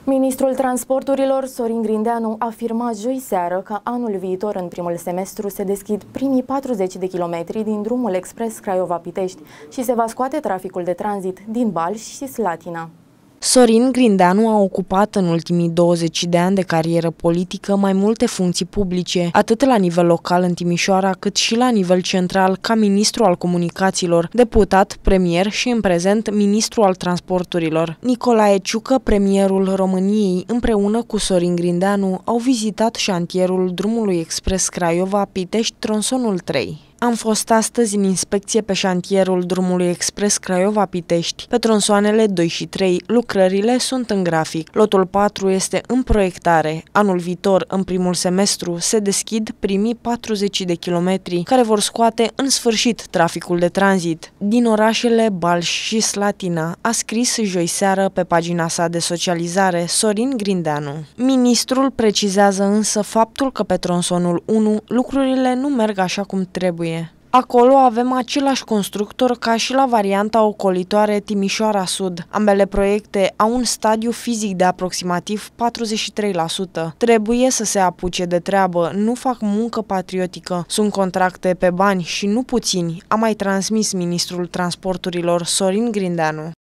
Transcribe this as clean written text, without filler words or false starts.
Ministrul Transporturilor, Sorin Grindeanu, a afirmat joi seară că anul viitor, în primul semestru, se deschid primii 40 de kilometri din drumul expres Craiova-Pitești și se va scoate traficul de tranzit din Balș și Slatina. Sorin Grindeanu a ocupat în ultimii 20 de ani de carieră politică mai multe funcții publice, atât la nivel local în Timișoara, cât și la nivel central, ca ministru al comunicațiilor, deputat, premier și în prezent ministru al transporturilor. Nicolae Ciucă, premierul României, împreună cu Sorin Grindeanu, au vizitat șantierul drumului expres Craiova-Pitești, tronsonul 3. Am fost astăzi în inspecție pe șantierul drumului expres Craiova-Pitești. Pe tronsoanele 2 și 3, lucrările sunt în grafic. Lotul 4 este în proiectare. Anul viitor, în primul semestru, se deschid primii 40 de kilometri, care vor scoate în sfârșit traficul de tranzit din orașele Balș și Slatina, a scris joi seară pe pagina sa de socializare Sorin Grindeanu. Ministrul precizează însă faptul că pe tronsonul 1 lucrurile nu merg așa cum trebuie. Acolo avem același constructor ca și la varianta ocolitoare Timișoara Sud. Ambele proiecte au un stadiu fizic de aproximativ 43%. Trebuie să se apuce de treabă, nu fac muncă patriotică. Sunt contracte pe bani și nu puțini, a mai transmis ministrul transporturilor Sorin Grindeanu.